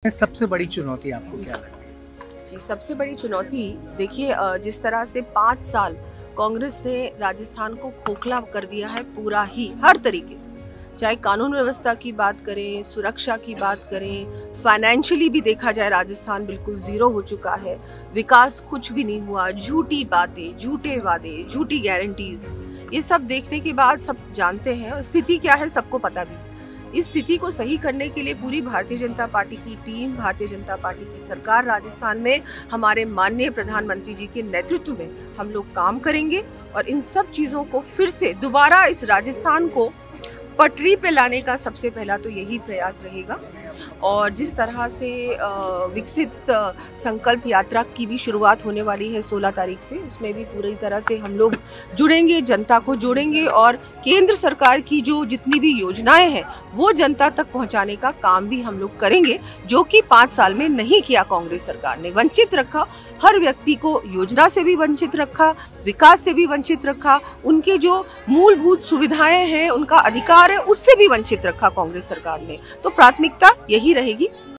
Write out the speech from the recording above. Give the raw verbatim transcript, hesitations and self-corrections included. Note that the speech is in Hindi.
सबसे बड़ी चुनौती आपको क्या लगती है? जी, सबसे बड़ी चुनौती देखिए, जिस तरह से पाँच साल कांग्रेस ने राजस्थान को खोखला कर दिया है पूरा ही, हर तरीके से, चाहे कानून व्यवस्था की बात करें, सुरक्षा की बात करें, फाइनेंशियली भी देखा जाए राजस्थान बिल्कुल जीरो हो चुका है। विकास कुछ भी नहीं हुआ, झूठी बातें, झूठे वादे, झूठी गारंटीज, ये सब देखने के बाद सब जानते हैं और स्थिति क्या है सबको पता भी। इस स्थिति को सही करने के लिए पूरी भारतीय जनता पार्टी की टीम, भारतीय जनता पार्टी की सरकार राजस्थान में हमारे माननीय प्रधानमंत्री जी के नेतृत्व में हम लोग काम करेंगे और इन सब चीजों को फिर से दोबारा इस राजस्थान को पटरी पे लाने का सबसे पहला तो यही प्रयास रहेगा। और जिस तरह से विकसित संकल्प यात्रा की भी शुरुआत होने वाली है सोलह तारीख से, उसमें भी पूरी तरह से हम लोग जुड़ेंगे, जनता को जोड़ेंगे और केंद्र सरकार की जो जितनी भी योजनाएं हैं वो जनता तक पहुंचाने का काम भी हम लोग करेंगे, जो कि पाँच साल में नहीं किया कांग्रेस सरकार ने। वंचित रखा, हर व्यक्ति को योजना से भी वंचित रखा, विकास से भी वंचित रखा, उनके जो मूलभूत सुविधाएं हैं, उनका अधिकार है, उससे भी वंचित रखा कांग्रेस सरकार ने। तो प्राथमिकता यही रहेगी।